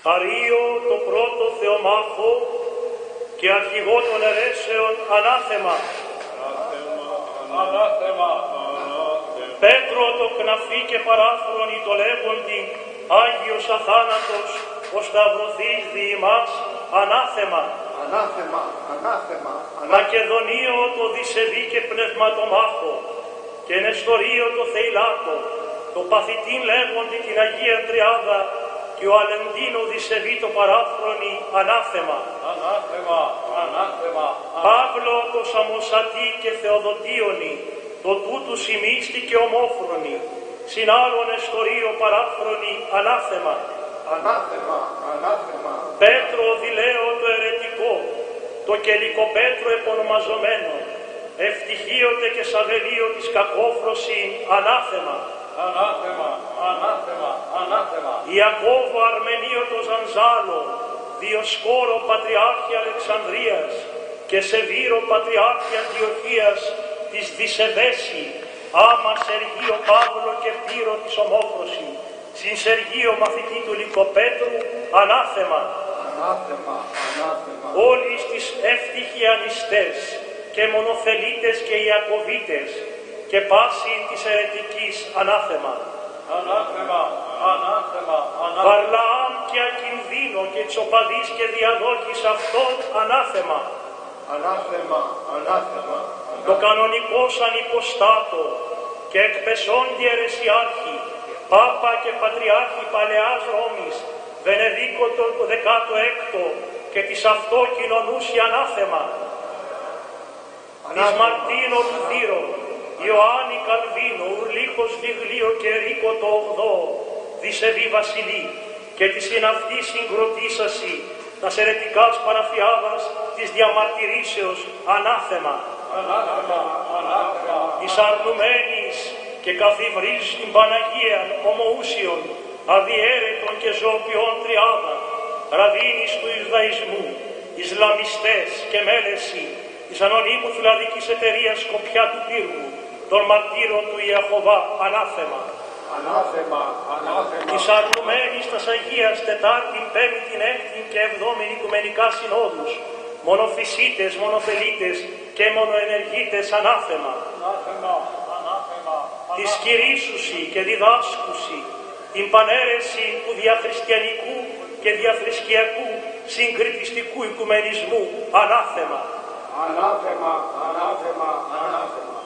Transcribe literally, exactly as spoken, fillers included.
Αρείο το πρώτο Θεομάχο και αρχηγό των αιρέσεων ανάθεμα. Ανάθεμα, ανάθεμα, Πέτρο το κναφή και παράφρονη το λέγοντι, Άγιος αθάνατος, ο σταυρωθείς δι' ημάς, ανάθεμα. Ανάθεμα, ανάθεμα, ανάθεμα. Μακεδονίο το δισεβή και πνευματομάχο, και Νεστορείο το θεϊλάτο, το παθητήν λέγοντι την Αγία Τριάδα, και ο Αλεντίνο δισεβή το παράφρονη, ανάθεμα. ανάθεμα, ανάθεμα, Παύλο το Σαμοσατή και Θεοδοτίωνη, το τούτους ημίστη και ομόφρονη, συν άλλον Νεστορείο παράφρονη, ανάθεμα. Ανάθεμα, ανάθεμα. Πέτρο Δηλαίο το αιρετικό, το Κελικοπέτρο επωνομαζομένο, ευτυχίωτε και Σαβελίο της κακόφρωση, ανάθεμα. ανάθεμα, ανάθεμα, ανάθεμα. Ιακώβο Αρμενίο το Ζανζάλο, Διοσκόρο Πατριάρχη Αλεξανδρίας και Σεβίρο Πατριάρχη Αντιοχίας της Δισεβέση, άμα Σεργείο Παύλο και Πύρο της ομόφρωση, συν Σεργείο μαθητή του Λυκοπέτρου, ανάθεμα. Ανάθεμα, ανάθεμα. Όλοι τις εύτυχοι ανιστές και μονοθελίτες και Ιακωβίτες και πάση της αιρετικής, ανάθεμα. Ανάθεμα, ανάθεμα, ανάθεμα. Βαρλαάμ και Ακινδύνο και Τσοπαδής και Διαδόκης αυτών, ανάθεμα. Ανάθεμα, ανάθεμα. Το κανονικό σαν υποστάτο και εκπεσόντι αιρεσιάρχη, Πάπα και Πατριάρχη Παλαιάς Ρώμης, Βενεδίκο το δεκάτο έκτο και της αυτό κοινωνούσι, ανάθεμα. Της Μαρτίνο Λουθύρο, Ιωάννη Καλβίνο, Ουρλίκος Βιγλίο και Ρίκο το ογδόο, δισεβή Βασιλή, και της συναυτής συγκροτήσασι, τας αιρετικάς παραφιάδας της διαμαρτυρήσεως, ανάθεμα. Ανάθεμα, ανάθεμα. Της αρνουμένης και καθιβρής την Παναγία ομοούσιον, αδιέρετων και ζωοποιών τριάδα, ραβίνης του Ισδαϊσμού, Ισλαμιστές και μέλεση, της ανωνύμου φιλαδικής εταιρείας Σκοπιά του Πύργου, των μαρτύρων του Ιεχωβά, ανάθεμα. Ανάθεμα, ανάθεμα. Της αρνουμένης τας Αγίας Τετάρτην, Πέμπτην, Έκτην και Εβδόμην Οικουμενικά Συνόδους, μονοφυσίτες, μονοθελίτες και μονοενεργίτες, ανάθεμα. Ανάθεμα, ανάθεμα. Της κηρύσουσι και διδάσκουσι την πανέρεση του διαχριστιανικού και διαθρησκιακού συγκριτιστικού οικουμενισμού, ανάθεμα. Ανάθεμα, ανάθεμα, ανάθεμα.